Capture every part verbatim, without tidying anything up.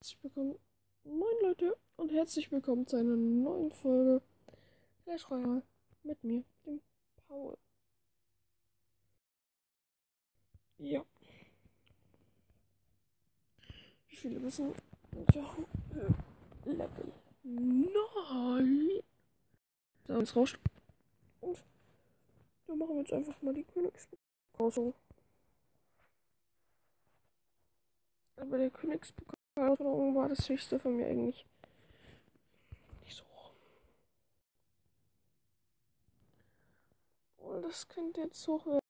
Herzlich willkommen, moin Leute, und herzlich willkommen zu einer neuen Folge Clash Royale mit mir, dem Paul. Ja, wie viele wissen, wir haben äh, Level neun. So, jetzt rauscht. Und wir machen jetzt einfach mal die Königspokal. Aber der Königspokal war das höchste von mir eigentlich nicht so hoch. Und das könnte jetzt hoch werden.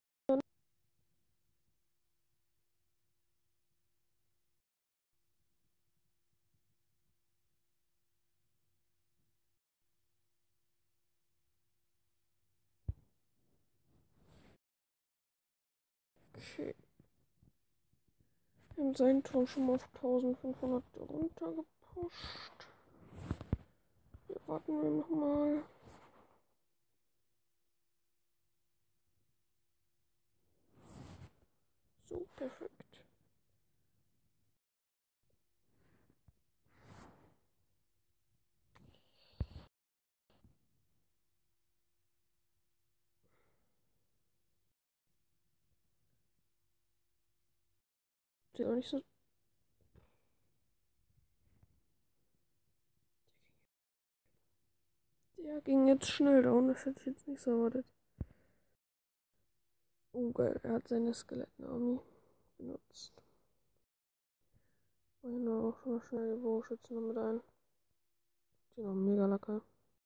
Okay. Wir haben seinen Turm schon mal auf eintausendfünfhundert runtergepusht. Hier warten wir nochmal. So, perfekt. Sieht auch nicht so. Der ging jetzt schnell down, das hätte ich jetzt nicht so erwartet. Oh geil, er hat seine Skeletten-Army benutzt. Genau, auch schon mal schnell die Bogenschützen noch mit ein. Die noch mega lecker.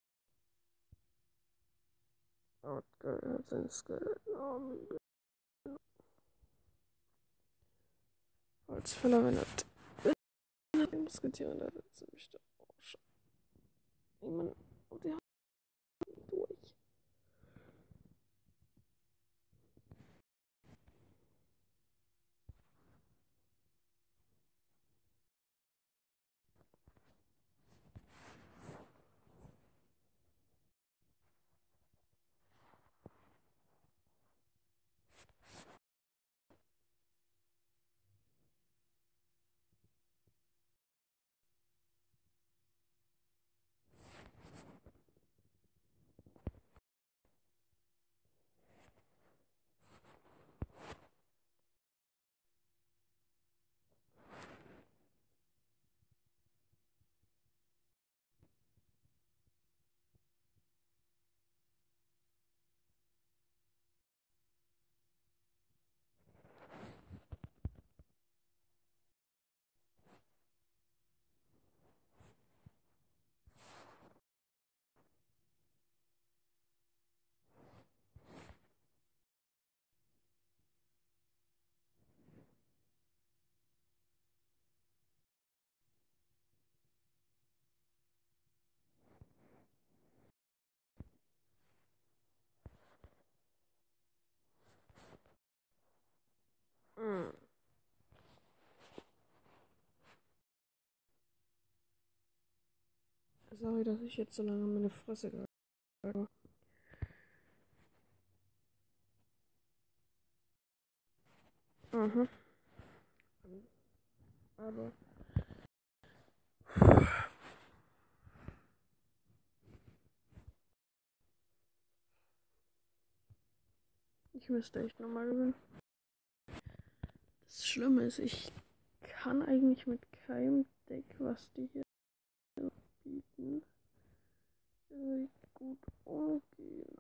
Oh geil, er hat seine Skeletten-Army benutzt. Als Fäller, wenn er diskutieren, da setzt er mich da. Oh, scheiße. Ey, Mann, oh, der hat ihn durch. Hm. Sorry, dass ich jetzt so lange meine Fresse gehalten habe. Mhm. Aber ich müsste echt nochmal gewinnen. Das Schlimme ist, ich kann eigentlich mit keinem Deck, was die hier bieten, irgendwie gut umgehen.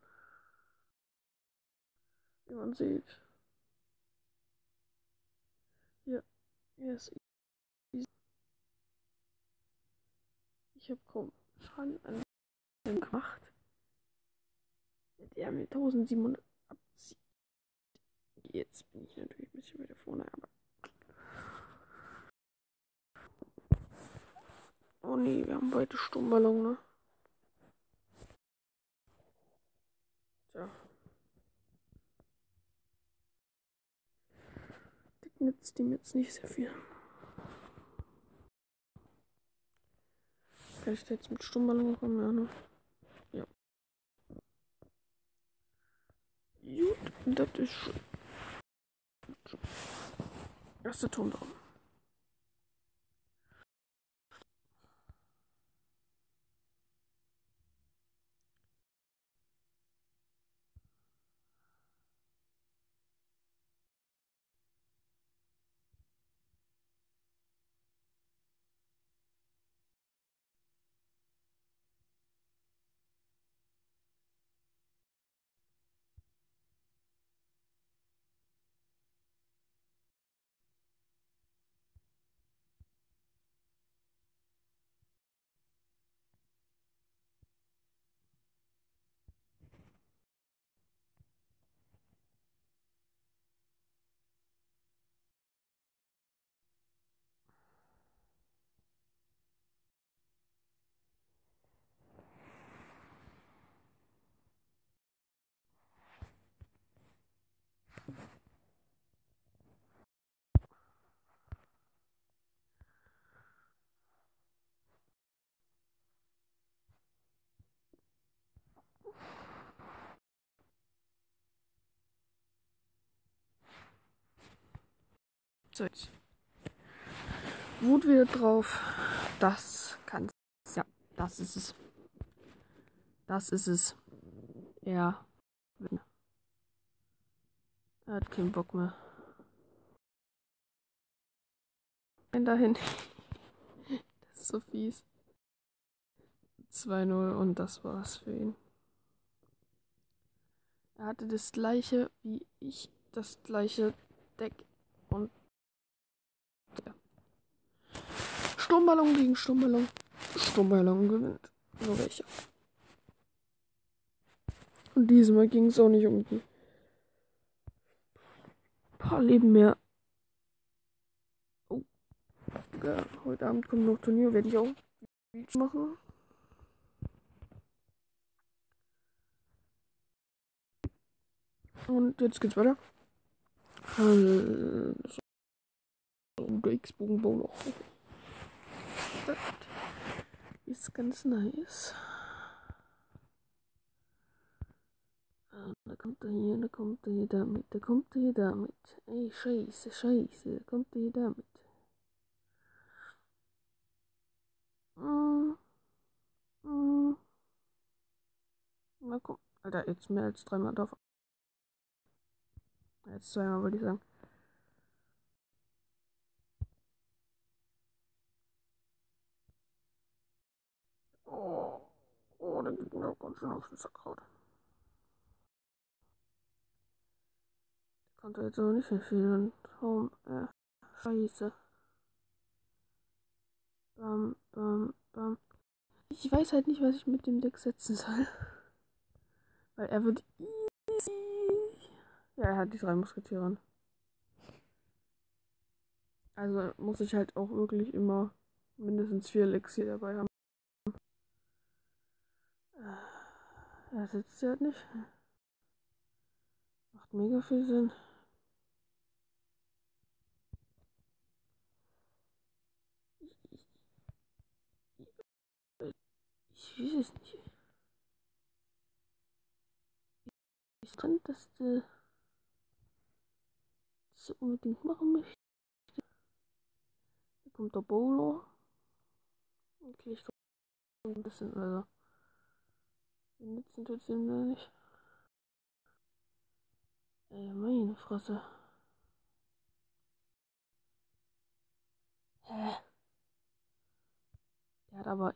Wie man sieht. Ja, er ist easy. Ich habe kaum Schaden an ihm gemacht. Der mir eintausendsiebenhundert abzieht. Jetzt bin ich natürlich ein bisschen wieder vorne, aber. Oh nee, wir haben beide Sturmballon, ne? Tja. Das nützt ihm jetzt nicht sehr viel. Kann ich da jetzt mit Sturmballon kommen? Ja, ne? Ja. Gut, das ist schön. Erster Turm da. So, jetzt. Wut wieder drauf. Das kann's. Ja, das ist es. Das ist es. Ja. Er hat keinen Bock mehr. Nein, dahin. Das ist so fies. zwei null und das war's für ihn. Er hatte das gleiche wie ich. Das gleiche Deck. Und ja. Sturmballon gegen Sturmballon. Sturmballon gewinnt. Nur welcher. Und diesmal ging es auch nicht um die paar Leben mehr. Oh. Ja, heute Abend kommt noch Turnier, werde ich auch machen. Und jetzt geht's weiter. Also, der X-Bogenbau noch. Das ist ganz nice. Da kommt er hier, da kommt er hier damit, da kommt er hier damit. Ey, scheiße, scheiße, da kommt er hier damit. Mm, mm. Na komm, Alter, jetzt mehr als dreimal drauf. Jetzt zweimal, wollte ich sagen. Oh, oh, der geht mir auch ganz schön auf den Sack gerade. Konnte jetzt aber nicht mehr viel. Home, äh, scheiße. Bam, bam, bam. Ich weiß halt nicht, was ich mit dem Deck setzen soll. Weil er wird easy. Ja, er hat die drei Musketiere. Also muss ich halt auch wirklich immer mindestens vier Elixier dabei haben. Er sitzt ja halt nicht. Macht mega viel Sinn. Ich weiß es nicht. Ich kann das, äh, das unbedingt machen möchte. Hier kommt der Bowler. Okay, ich komme ein bisschen, also. Wir nutzen tut es ihm nicht. Ey, meine Fresse. Hä? Der hat aber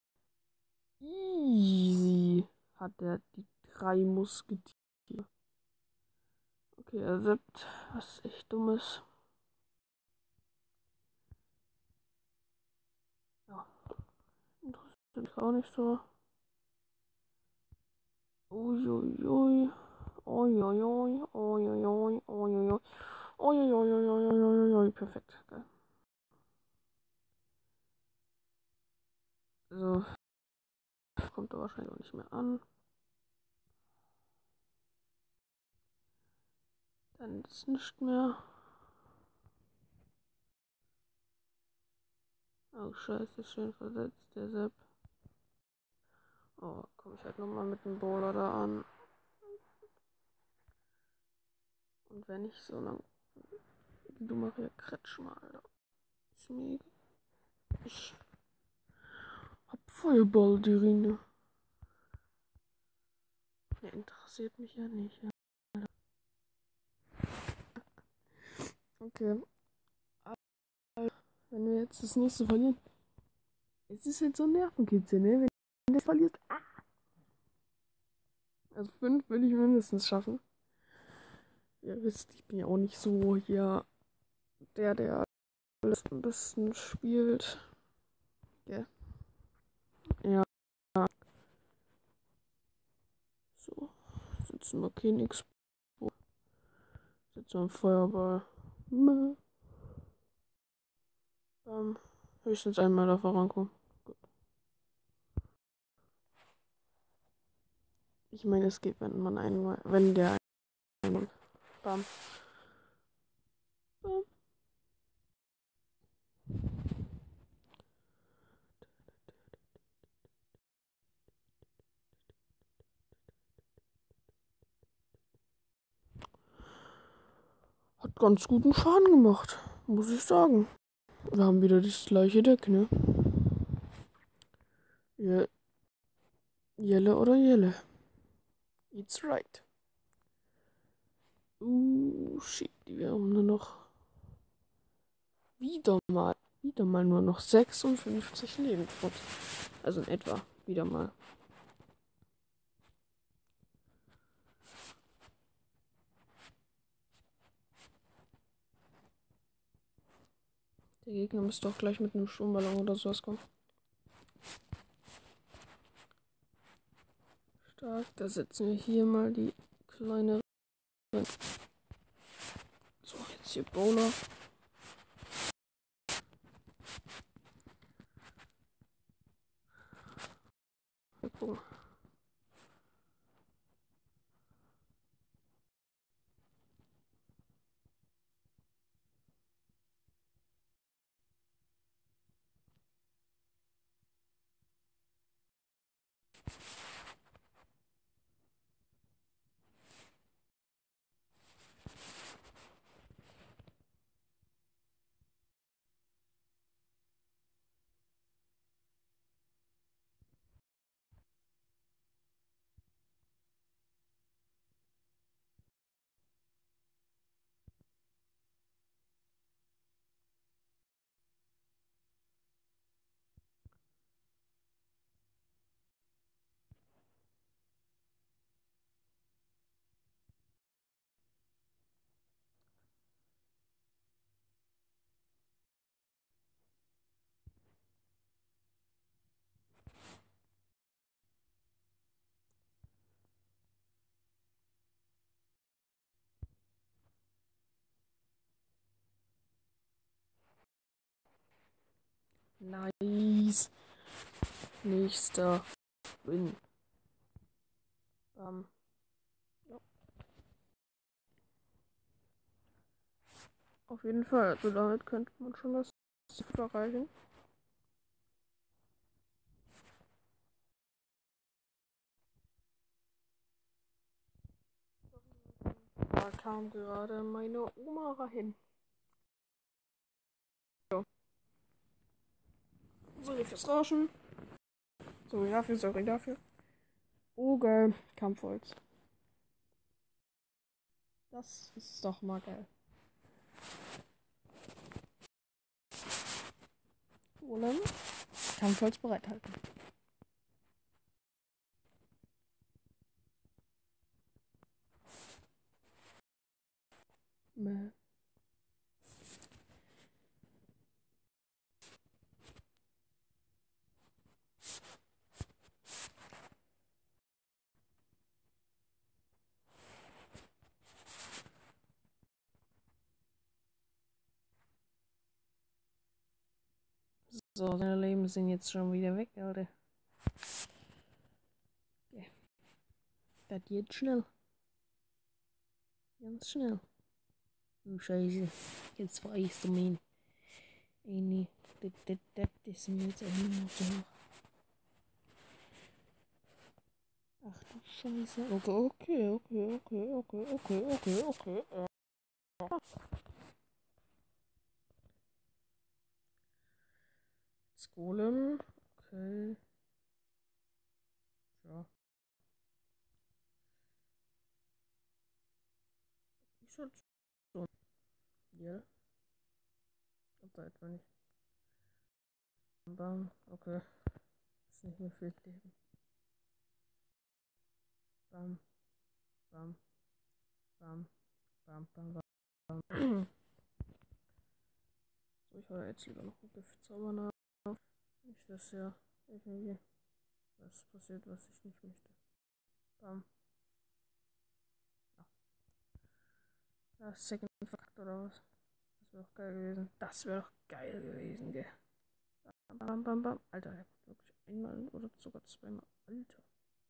easy. Hat der die drei Musketiere. Okay, er sippt. Was echt dumm ist. Ja. Interessiert mich auch nicht so. Uiuiui. Uiuiui. Uiuiui. Uiuiui. Uiuiui. Perfekt. Geil. So. Kommt er wahrscheinlich auch nicht mehr an. Dann ist nicht mehr. Oh, scheiße, schön versetzt, der Sepp. Oh, komme ich halt nochmal mit dem Bowler da an. Und wenn ich so lang. Du machst ja Kretschmer, Alter. Ist mega. Ich hab Feuerball, die Rine. Der interessiert mich ja nicht. Alter. Okay. Aber wenn wir jetzt das nächste verlieren. Es ist halt so ein Nervenkitzel, ne? Wenn du das verlierst. Ah! Also fünf will ich mindestens schaffen. Ihr wisst, ich bin ja auch nicht so hier der, der alles am besten spielt. Ja. Ja. So. Sitzen wir kein X. Sitzen wir im Feuerball. Bam. Höchstens einmal da vorankommen. Gut. Ich meine, es geht, wenn man einmal. Wenn der einmal. Bam. Bam. Hat ganz guten Schaden gemacht. muss ich sagen. Wir haben wieder das gleiche Deck, ne? Je Jelle oder Jelle. It's right. Uh, shit, wir haben nur noch wieder mal, wieder mal nur noch sechsundfünfzig Leben. Also in etwa, wieder mal. Der Gegner müsste doch gleich mit einem Sturmballon oder sowas kommen. Stark, da setzen wir hier mal die kleine. So, jetzt hier Bowler. Gucken. Nice. Nächster Win. Ähm, ja. Auf jeden Fall, also damit könnte man schon das erreichen. Da kam gerade meine Oma rein. So. Sorry fürs Rauschen. Sorry dafür, sorry dafür. Oh geil, Kampfholz. Das ist doch mal geil. Golem. Kampfholz bereithalten. Mäh. So, seine Leben sind jetzt schon wieder weg, Alter. Ja. Das geht schnell. Ganz schnell. Oh, Scheiße. Jetzt verreist du mich. Ey, nee. Das, das, das ist mir jetzt auch nicht mehr so. Ach du Scheiße. Okay, okay, okay, okay, okay, okay, okay, okay. Ja. Das Golem. Okay. Ja. Ich schon so. Ja. Und da etwa nicht. Bam. Okay. Ist nicht mehr viel Leben. Bam. Bam. Bam. Bam. Bam. Bam. So, ich hole jetzt lieber noch ein Giftzauber nach. Nicht, dass ja irgendwie was passiert, was ich nicht möchte. Bam. Ja. Ja, Second verkackt oder was? Das wäre doch geil gewesen. Das wäre doch geil gewesen, gell? Bam, bam, bam, bam. Alter, er kommt wirklich einmal oder sogar zweimal. Alter.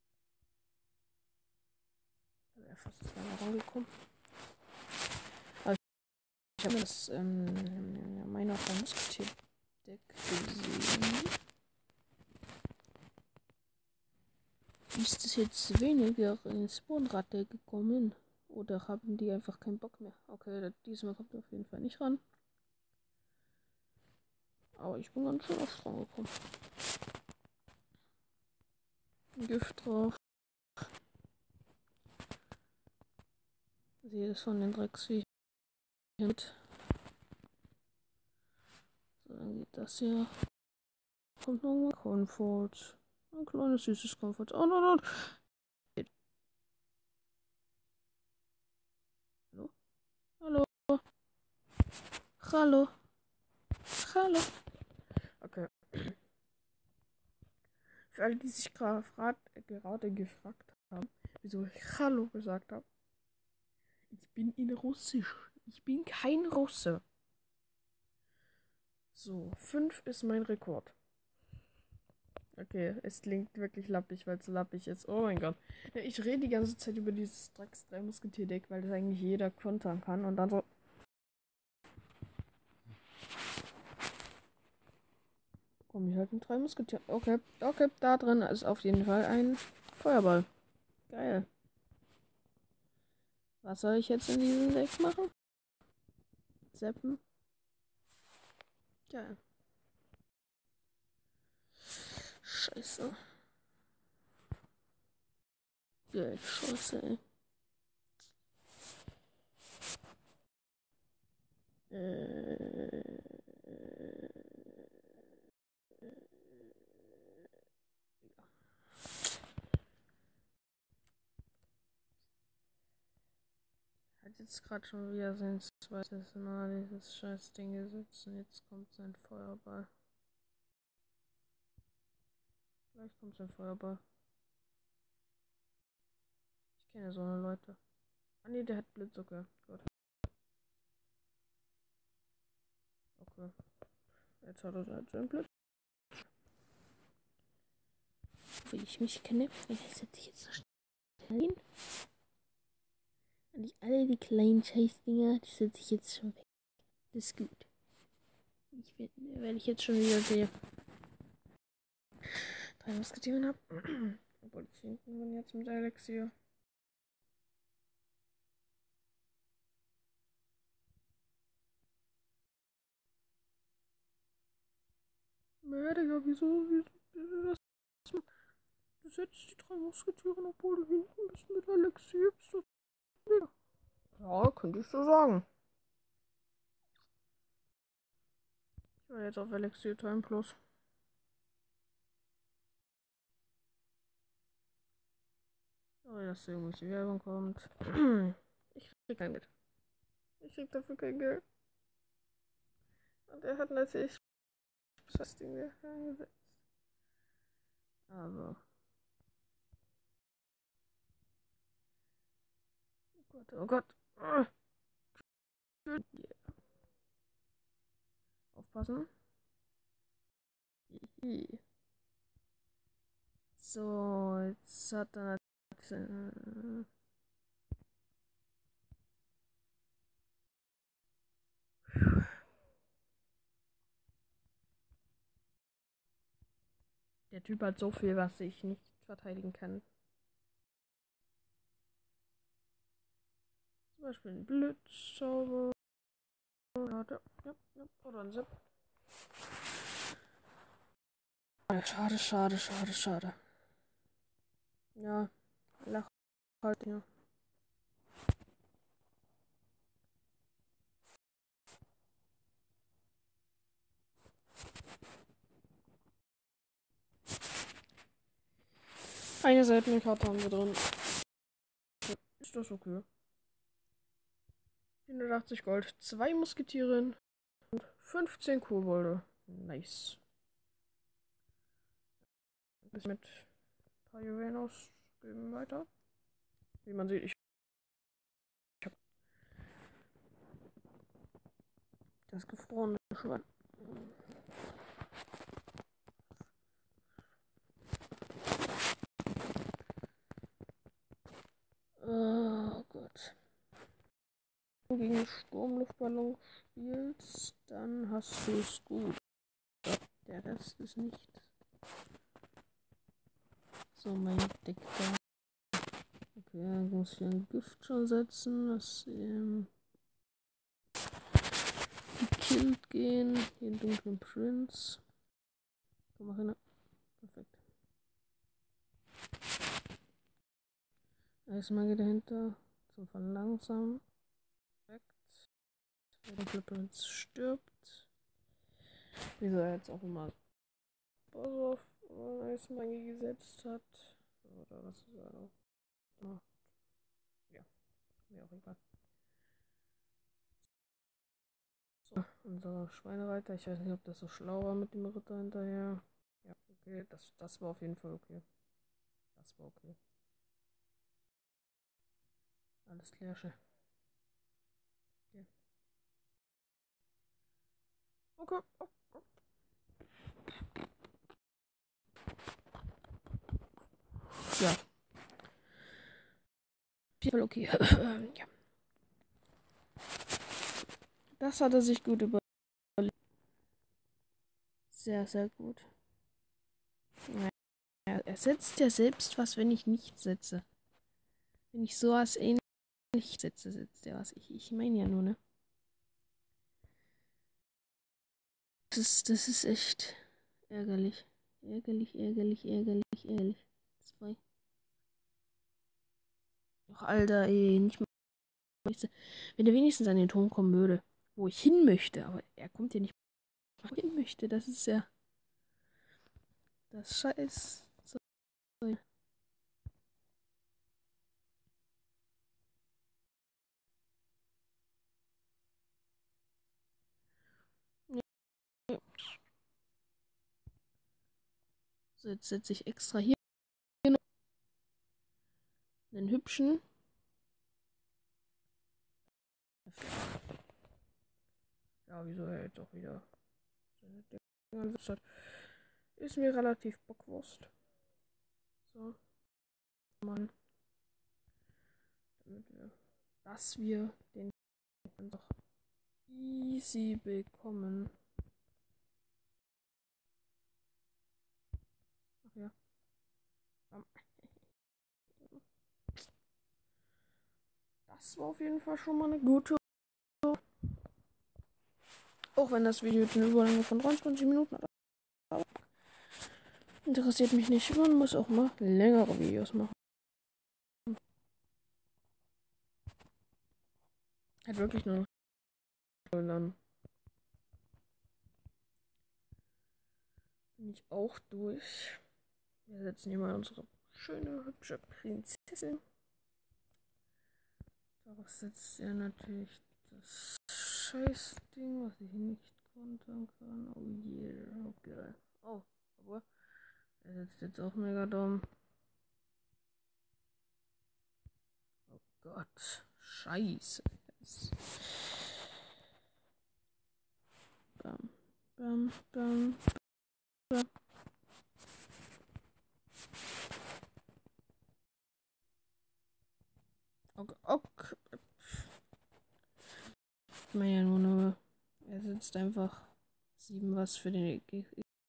Da wäre fast zweimal rangekommen. Aber ich habe das ähm, meiner Musketier-Deck gesehen. Ist es jetzt weniger ins Spawnrad gekommen? Oder haben die einfach keinen Bock mehr? Okay, diesmal kommt er auf jeden Fall nicht ran. Aber ich bin ganz schön auf Strang gekommen. Gift drauf. Jedes von den Drecksviechern mit. So, dann geht das hier. Kommt noch mal Comfort. Ein kleines süßes Comfort. Oh nein, nein. Hallo? Hallo? Hallo? Hallo? Okay. Für alle, die sich gerade gerade gefragt haben, wieso ich Hallo gesagt habe. Ich bin in Russisch. Ich bin kein Russe. So, fünf ist mein Rekord. Okay, es klingt wirklich lappig, weil es so lappig ist. Oh mein Gott. Ja, ich rede die ganze Zeit über dieses Drecks drei Musketier-Deck, weil das eigentlich jeder kontern kann. Und dann so. Komm, ich halt ein drei Musketier. Okay, okay, da drin ist auf jeden Fall ein Feuerball. Geil. Was soll ich jetzt in diesem Deck machen? Zappen. Geil. Scheiße. Geil, Scheiße, ey. Äh. Hat jetzt gerade schon wieder sein zweites Mal dieses scheiß Ding gesetzt und jetzt kommt sein Feuerball. Gleich kommt sein Feuerball. Ich kenne so eine Leute. Ah ne, der hat Blitz, okay. Gut. Okay. Jetzt hat er halt seinen Blitz. Wie ich mich kenne, das setze ich jetzt so schnell hin. Und nicht alle die kleinen Scheißdinger, die setze ich jetzt schon weg. Das ist gut. Ich werde, wenn ich jetzt schon wieder die drei Musketiere habe. Obwohl ich hinten bin jetzt mit Elixier. Ja, Digga, wieso, wieso, wieso das? Du setzt die drei Musketiere, obwohl du hinten bist mit Elixier. Ja, könnte ich so sagen. Ich war jetzt auf Elixier Time Plus. Sorry, dass da irgendwelche Werbung kommt. Ich krieg kein Geld. Ich krieg dafür kein Geld. Und er hat natürlich das Ding wieder eingesetzt. Aber. Oh Gott, oh Gott. Ah. Yeah. Aufpassen. So, jetzt hat er natürlich. Der Typ hat so viel, was ich nicht verteidigen kann. Zum Beispiel ein Blitzzauber. Ja, ja, ja. Oder ein Zip. Schade, schade, schade, schade. Ja, lach halt, ja. Eine Seitenkarte haben wir drin. Ist das okay? vierhundertachtzig Gold, zwei Musketiere und fünfzehn Kobolde. Nice. Bis mit ein paar Juwelen ausgeben weiter. Wie man sieht, ich habe das gefrorene Schwein. Oh Gott. Wenn du gegen Sturmluftballon spielst, dann hast du es gut. Der Rest ist nicht. So, mein Deck da. Okay, dann muss ich ein Gift schon setzen. Das, ähm, die Schild gehen. Hier den dunklen Prinz. Komm mal hin. Perfekt. Eismagie dahinter. Zum Verlangsamen. Perfekt. Der dunkle Prinz stirbt. Wieso er jetzt auch immer auf Eismagie gesetzt hat. Oder was ist er noch? Ja, mir auch egal. So, unser Schweinereiter. Ich weiß nicht, ob das so schlau war mit dem Ritter hinterher. Ja, okay, das, das war auf jeden Fall okay. Das war okay. Alles klärche. Okay. Okay. Okay. Ja. Auf jeden Fall okay. Ja. Das hat er sich gut überlegt. Sehr, sehr gut. Ja, er setzt ja selbst was, wenn ich nicht setze. Wenn ich sowas ähnlich setze, setzt er was. Ich, ich meine ja nur, ne? Das ist, das ist echt ärgerlich. Ärgerlich, ärgerlich, ärgerlich, ärgerlich. Zwei. Ach, Alter, ey, nicht mal. Wenn er wenigstens an den Turm kommen würde, wo ich hin möchte, aber er kommt ja nicht, wo ich hin möchte, das ist ja das Scheiß. So. So, jetzt setze ich extra hier einen hübschen. Ja, wieso er jetzt auch wieder seine Dinger hat. Ist mir relativ bockwurst. So, Mann. Damit wir, dass wir den einfach easy bekommen. Ach ja. Das war auf jeden Fall schon mal eine gute. Auch wenn das Video jetzt eine Überlänge von dreiundzwanzig Minuten hat. Aber interessiert mich nicht. Man muss auch mal längere Videos machen. Hat wirklich nur noch. Und dann bin ich auch durch. Wir setzen hier mal unsere schöne, hübsche Prinzessin. Darauf setzt er natürlich das Scheißding, was ich nicht kontern kann. Oh yeah, okay. Oh, aber er setzt jetzt auch mega dumm. Oh Gott, Scheiße. Bam, bam, bam, bam. Okay, okay. Ich meine ja nur, nur, er setzt einfach sieben was für den Gegner.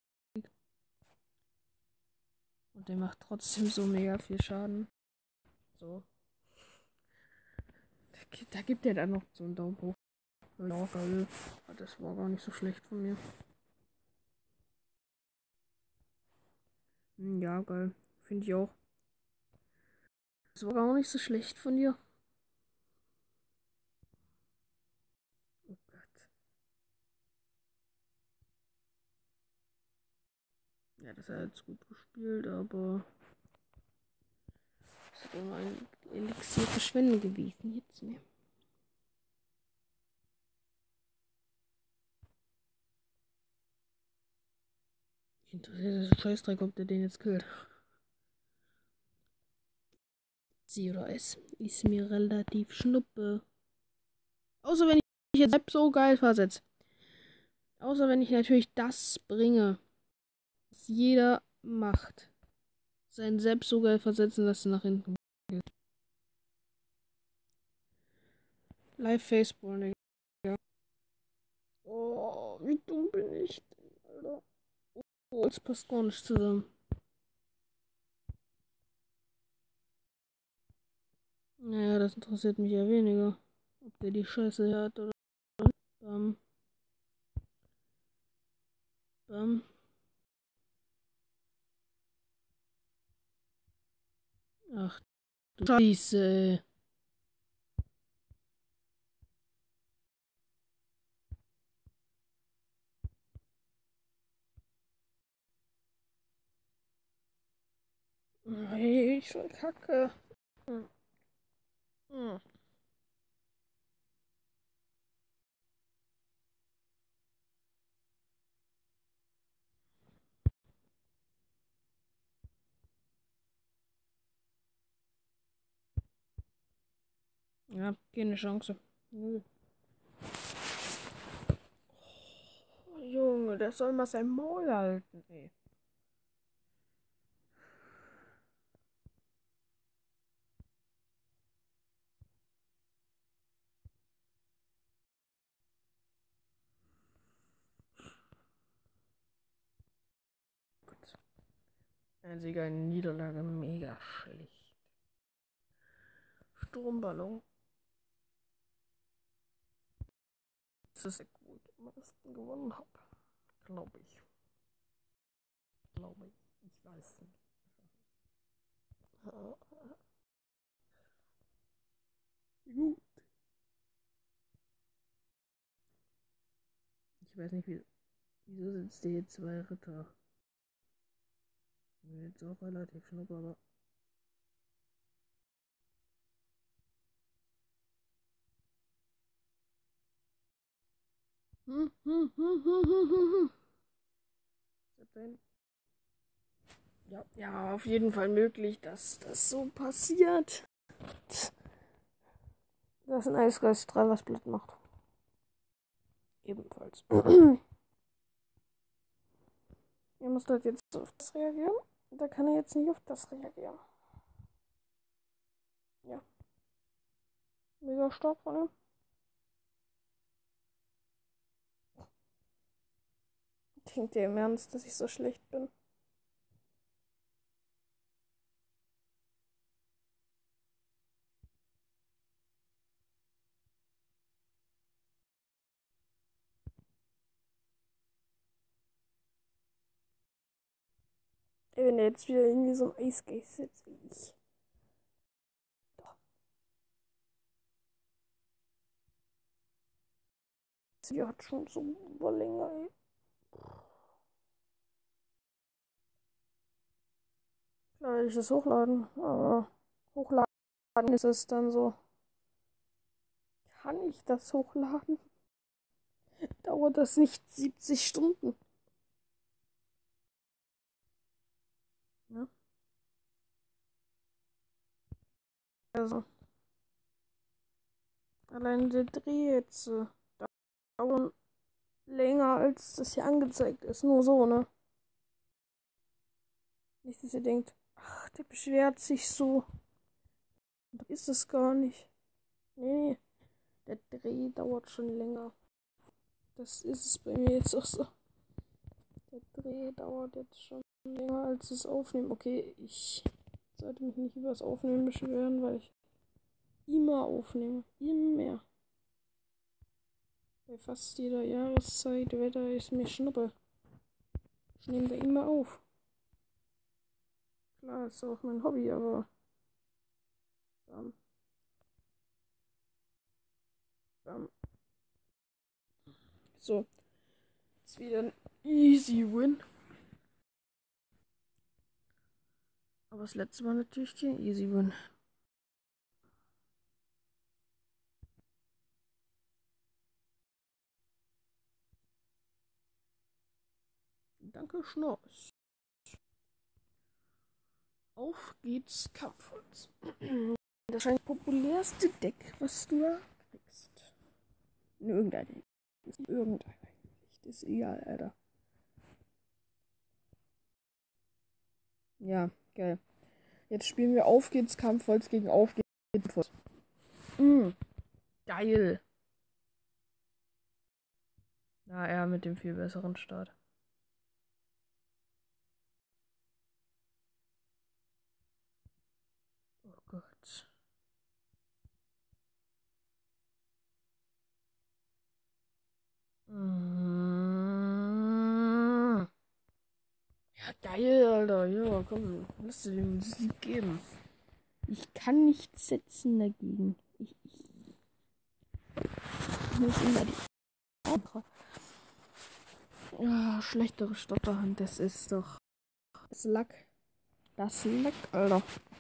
Und der macht trotzdem so mega viel Schaden. So. Da gibt er dann noch so einen Daumen hoch. Ja, geil. Das war gar nicht so schlecht von mir. Ja, geil. Finde ich auch. Das war gar nicht so schlecht von dir. Oh Gott. Ja, das hat jetzt gut gespielt, aber es ist immer ein Elixier verschwenden gewesen jetzt mehr. Ich interessiert das Scheißdreck, ob der den jetzt killt. Sie oder es ist mir relativ schnuppe. Außer wenn ich jetzt so geil versetze. Außer wenn ich natürlich das bringe, was jeder macht. Sein selbst so geil versetzen, dass er nach hinten geht. Live Facebook, Digga. Ja. Oh, wie dumm bin ich denn, Alter. Oh, das passt gar nicht zusammen. Naja, das interessiert mich ja weniger. Ob der die Scheiße hat oder. Bam. Ähm. Ach du Scheiße. Hey, ich soll Kacke. Hm. Hm. Ja, keine Chance. Null. Oh, Junge, der soll mal sein Maul halten, ey. Gut. Einziger Niederlage, mega schlecht. Sturmballon. Das ist sehr gut, wenn ich meisten gewonnen habe. Glaube ich. Glaube ich. Ich weiß nicht. Gut. Ich weiß nicht, wie, wieso sitzt hier zwei Ritter? Mir jetzt auch relativ schnuppe, aber. Hm, hm, hm, hm, hm, hm, hm. Ja, ja, auf jeden Fall möglich, dass das so passiert. Dass ein Eisgeist drei was platt macht. Ebenfalls. Ihr müsst halt jetzt auf das reagieren. Da kann er jetzt nicht auf das reagieren. Ja. Mega stark von ihm. Denkt ihr im Ernst, dass ich so schlecht bin? Ey, wenn der jetzt wieder irgendwie so ein Eisgeist sitzt wie ich. Doch. Sie hat schon so länger, ey. Klar werde ich das hochladen. Aber hochladen ist es dann so. Kann ich das hochladen? Dauert das nicht siebzig Stunden? Ja. Also, allein der Dreh jetzt äh, dauert länger, als das hier angezeigt ist. Nur so, ne? Nicht, dass ihr denkt, ach, der beschwert sich so. Ist es gar nicht. Nee, nee. Der Dreh dauert schon länger. Das ist es bei mir jetzt auch so. Der Dreh dauert jetzt schon länger als das Aufnehmen. Okay, ich sollte mich nicht über das Aufnehmen beschweren, weil ich immer aufnehme. Immer. Bei fast jeder Jahreszeit, Wetter ist mir Schnuppe. Ich nehme da immer auf. Klar, ist auch mein Hobby, aber. Bam, bam. So, jetzt wieder ein easy Win. Aber das letzte war natürlich kein easy Win. Danke, Schnorrs. Auf geht's, Kampfholz. Das scheint das populärste Deck, was du da kriegst. In irgendeiner Hinsicht. In irgendeiner Hinsicht. Ist egal, Alter. Ja, geil. Jetzt spielen wir Auf geht's, Kampfholz gegen Auf geht's, Kampfholz. Mm, geil. Na, er mit dem viel besseren Start. Oh Gott. Mm. Ja, geil, Alter. Ja, komm. Lass dir den Sieg geben. Ich kann nichts setzen dagegen. Ich, ich, ich muss immer die andere. Ja, schlechtere Stotterhand. Das ist doch. Das Lack. Das Lack, Alter.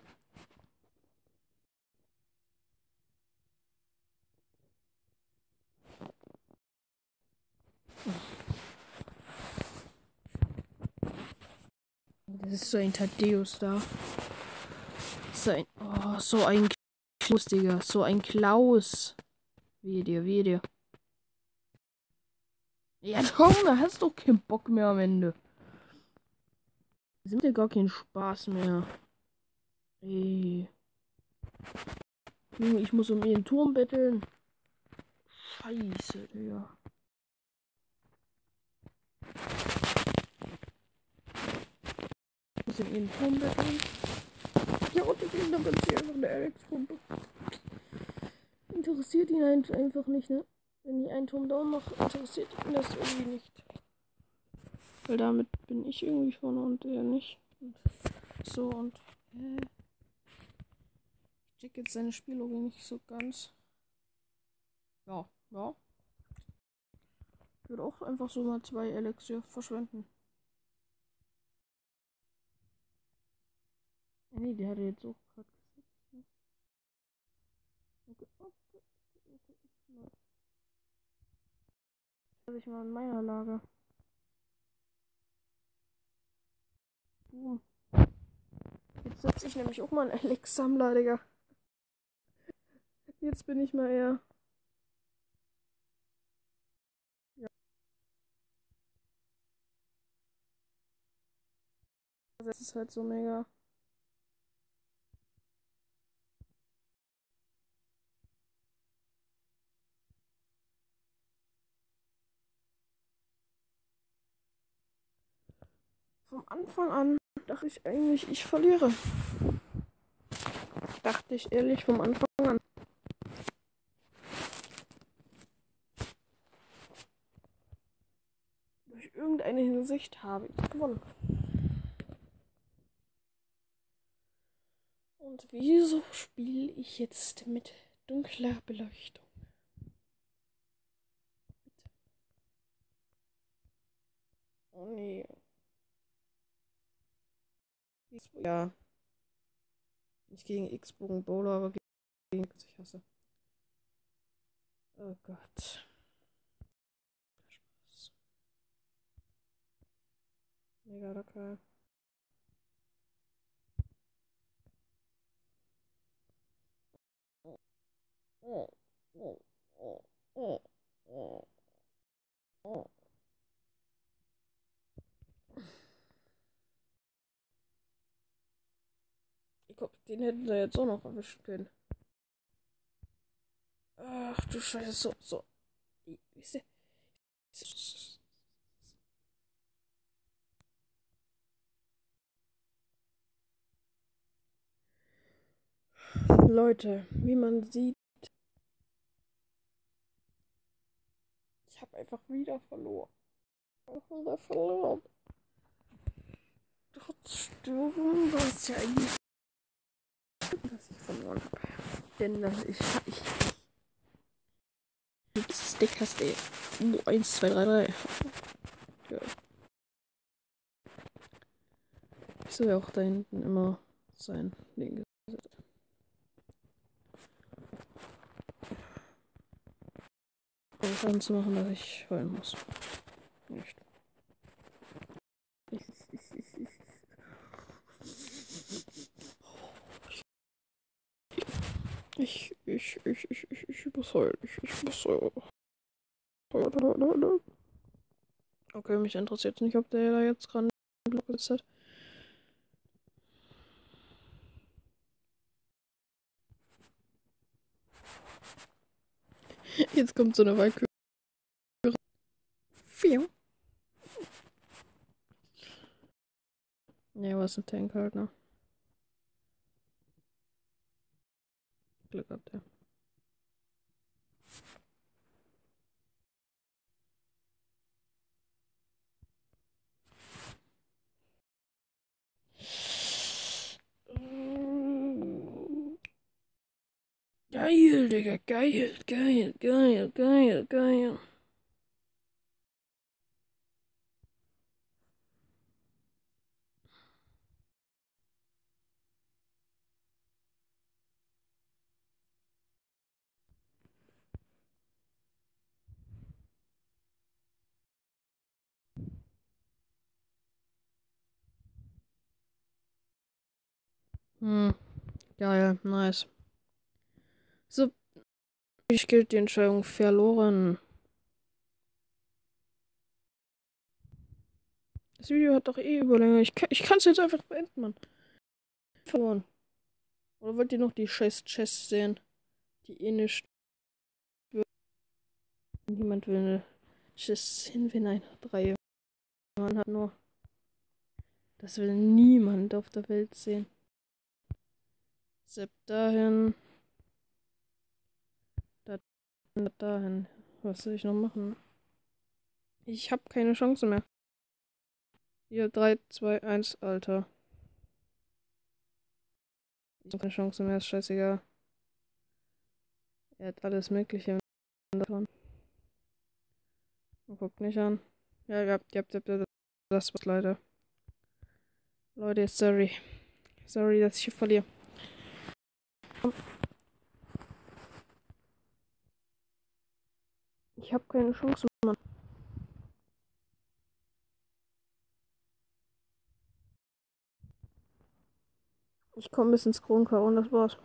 Das ist so ein Thaddeus da. So ein. Oh, so ein Klaus, Digga. So ein Klaus. Wie dir, wie dir. Ja, Tom, da hast du doch keinen Bock mehr am Ende. Das macht ja gar keinen Spaß mehr. Ey. Junge, ich muss um ihren Turm betteln. Scheiße, Digga. Ich muss um ihren Turm betteln. Ja, und die Gegner sind hier einfach eine Alex-Pumpe. Interessiert ihn einfach nicht, ne? Wenn ich einen Turm down mache, interessiert ihn das irgendwie nicht. Weil damit bin ich irgendwie vorne und er nicht. Und so und. Hä? Ich check jetzt seine Spiellogik nicht so ganz. Ja, ja. Ich würde auch einfach so mal zwei Elixier verschwenden. Nee, der hatte jetzt auch gerade gesetzt. Ne? Okay. Okay. Okay. Lass ich mal in meiner Lage. Boom. Jetzt setze ich nämlich auch mal einen Alex-Sammler, Digga. Jetzt bin ich mal eher. Ja. Das ist halt so mega. Vom Anfang an dachte ich eigentlich, ich verliere. Dachte ich ehrlich vom Anfang an. Durch irgendeine Hinsicht habe ich gewonnen. Und wieso spiele ich jetzt mit dunkler Beleuchtung? Oh nee. Ja. Nicht gegen X-Bogen Bowler, aber gegen was ich hasse. Oh Gott. Spaß. Mega locker. Oh, oh, oh, oh, oh, oh. Ich glaub, den hätten wir jetzt auch noch erwischen können. Ach du Scheiße, so, so. Wisst ihr? Leute, wie man sieht, ich habe einfach wieder verloren. Einfach wieder verloren. Trotzdem war es ja eigentlich, dass ich verloren habe. Denn dass ich, ich das Deck hast du oh, eins, zwei, drei, drei. Ja. Ich soll ja auch da hinten immer sein Ding gesetzt. Um Schaden zu machen, dass ich heulen muss. Nicht. Ich, ich, ich, ich, ich, ich muss heulen. Ich, ich muss heulen. Okay, mich interessiert nicht, ob der da jetzt gerade einen Block gesetzt hat. Jetzt kommt so eine Walküre. Vier. Ne, was ein Tank halt, ne? Glück gehabt, ja. Geil, Digga, geil, geil, geil, geil, geil. Hm, geil, nice. So, ich gilt die Entscheidung verloren. Das Video hat doch eh Überlänge. Ich kann ich es jetzt einfach beenden, Mann. Verloren. Oder wollt ihr noch die scheiß Chests sehen? Die eh nicht. Niemand will eine Chest sehen, wenn einer drei Mann hat nur. Das will niemand auf der Welt sehen. Sepp dahin. Da, dahin. Was soll ich noch machen? Ich hab keine Chance mehr. Hier, drei, zwei, eins, Alter. Ich hab keine Chance mehr, ist scheißegal. Er hat alles Mögliche davon. Guckt nicht an. Ja, ja, ja, ja, ja, das war's leider. Leute, sorry. Sorry, dass ich hier verliere. Ich habe keine Chance, Mann. Ich komme bis ins Kronenchor und das war's.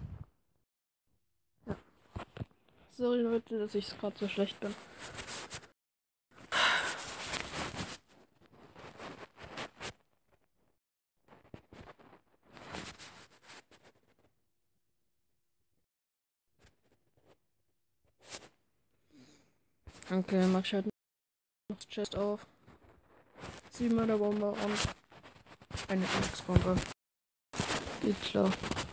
Ja. Sorry, Leute, dass ich gerade so schlecht bin. Okay, mach ich halt noch das Chest auf. Sieh Mörderbombe und eine X-Bombe. Geht klar.